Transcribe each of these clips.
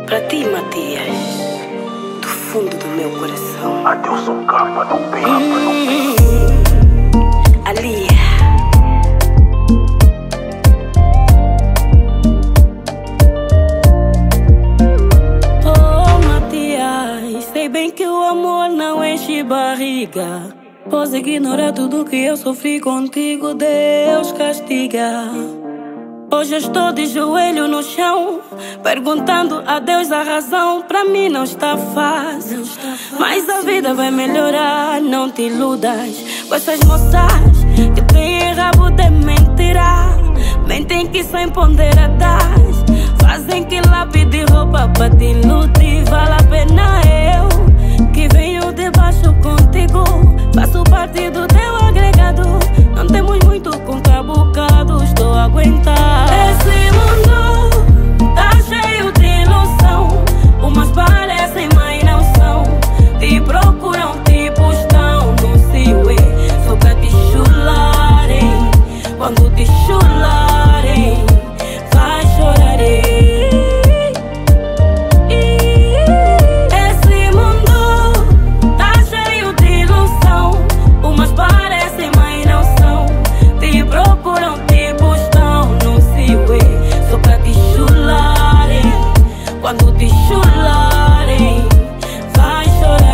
Pra ti, Matias, do fundo do meu coração. Adeus, um capa, não perra, não perra. Ali. Oh, Matias, sei bem que o amor não enche barriga. Posso ignorar tudo que eu sofri contigo, Deus castiga. Hoje eu estou de joelho no chão, perguntando a Deus a razão. Pra mim não está fácil, mas a vida vai melhorar. Não te iludas com essas moças que têm rabo de mentira. Mentem que são ponderadas, fazem que lá pedir roupa pra te iludir. Vale a pena eu, que venho de baixo contigo, faço parte do teu agregado. Não temos muito com cabocado, estou a aguentar. Esse mundo tá cheio de ilusão, umas parecem, mas não são. Te procuram, tipo estão no Siwe, só pra te chularem. Quando te chularem, vai chorar. Esse mundo tá cheio de ilusão, umas parecem, mas não são. Te procuram, tipo estão no Siwe, só pra te chularem. Quando te chularem, vai chorar.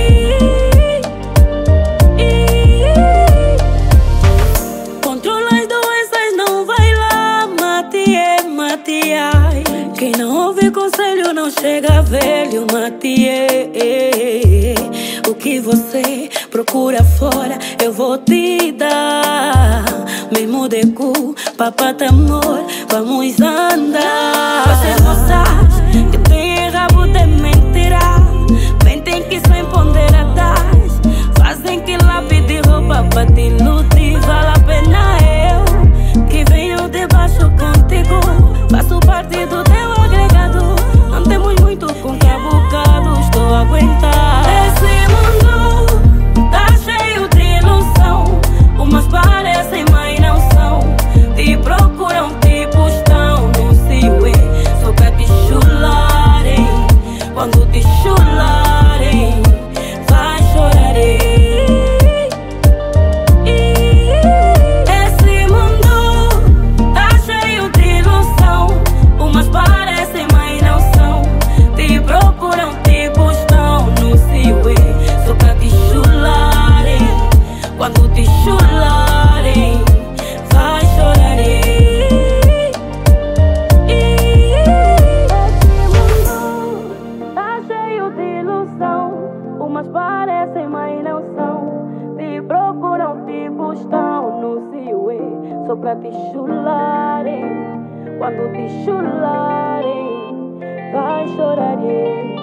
Controla as doenças, não vai lá, Matias. Quem não ouve conselho não chega velho, Matias. O que você procura fora, eu vou te dar. Mesmo de culpa, pra amor, vamos andar. Vocês moças que têm rabo de mentira, mentem que são ponderadas, fazem que lá pedir roupa pra te iludir. Vale a pena eu, que venho de baixo contigo, faço parte do teu agregado. Não temos muito com cabocado, estou a aguentar. Esse mundo tá cheio de ilusão, umas parecem, mas não são. Te procuram, tipo estão no Siwe, só pra te chularem. Quando te chularem, vai chorar. Esse mundo tá cheio de ilusão, umas parecem, mas não são. Te procuram, tipo estão no Siwe, só pra te chularem. Quando te chularem, vai chorar. Tá cheio de ilusão, umas parecem, mas não são. Te procuram, tipo estão no Siwe, só pra te chularem. Quando te chularem, vai chorar.